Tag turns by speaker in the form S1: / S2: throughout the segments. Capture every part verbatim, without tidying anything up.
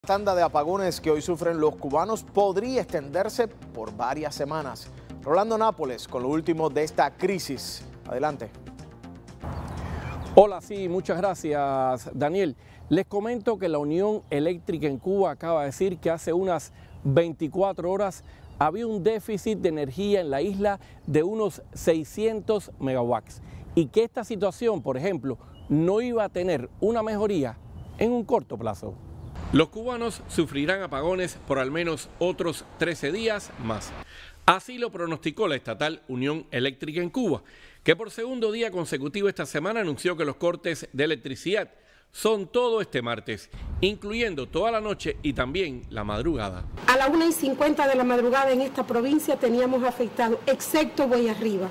S1: La tanda de apagones que hoy sufren los cubanos podría extenderse por varias semanas. Rolando Nápoles con lo último de esta crisis. Adelante.
S2: Hola, sí, muchas gracias, Daniel. Les comento que la Unión Eléctrica en Cuba acaba de decir que hace unas veinticuatro horas había un déficit de energía en la isla de unos seiscientos megawatts y que esta situación, por ejemplo, no iba a tener una mejoría en un corto plazo. Los cubanos sufrirán apagones por al menos otros trece días más. Así lo pronosticó la estatal Unión Eléctrica en Cuba, que por segundo día consecutivo esta semana anunció que los cortes de electricidad son todo este martes, incluyendo toda la noche y también la madrugada.
S3: A la una y cincuenta de la madrugada en esta provincia teníamos afectado, excepto Boyarriba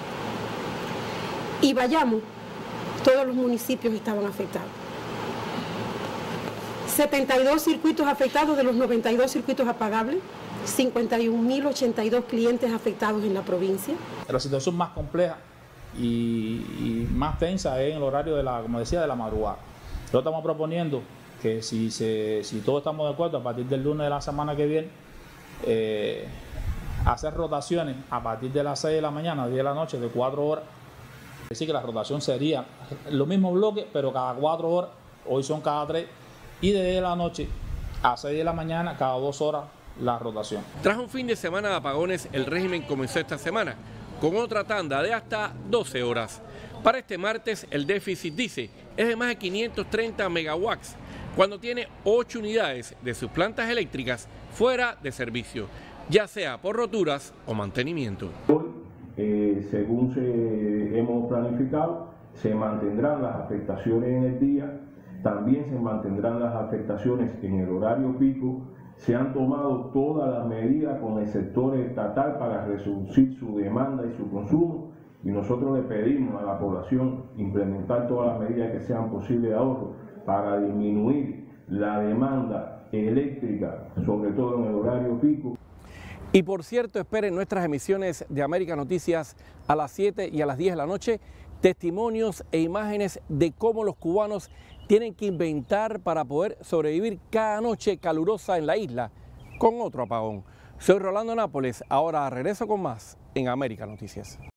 S3: y Bayamo, todos los municipios estaban afectados. setenta y dos circuitos afectados de los noventa y dos circuitos apagables, cincuenta y un mil ochenta y dos clientes afectados en la provincia.
S4: La situación más compleja y, y más tensa es en el horario de la, como decía, de la madrugada. Nosotros estamos proponiendo que si, se, si todos estamos de acuerdo, a partir del lunes de la semana que viene, eh, hacer rotaciones a partir de las seis de la mañana, diez de la noche, de cuatro horas. Es decir, que la rotación sería los mismos bloques, pero cada cuatro horas, hoy son cada tres. Y de la noche a seis de la mañana, cada dos horas, la rotación.
S2: Tras un fin de semana de apagones, el régimen comenzó esta semana con otra tanda de hasta doce horas. Para este martes, el déficit, dice, es de más de quinientos treinta megawatts, cuando tiene ocho unidades de sus plantas eléctricas fuera de servicio, ya sea por roturas o mantenimiento.
S5: Hoy, eh, según se, hemos planificado, se mantendrán las afectaciones en el día. También se mantendrán las afectaciones en el horario pico. Se han tomado todas las medidas con el sector estatal para reducir su demanda y su consumo. Y nosotros le pedimos a la población implementar todas las medidas que sean posibles de ahorro para disminuir la demanda eléctrica, sobre todo en el horario pico.
S2: Y por cierto, esperen nuestras emisiones de América Noticias a las siete y a las diez de la noche, testimonios e imágenes de cómo los cubanos tienen que inventar para poder sobrevivir cada noche calurosa en la isla con otro apagón. Soy Rolando Nápoles, ahora regreso con más en América Noticias.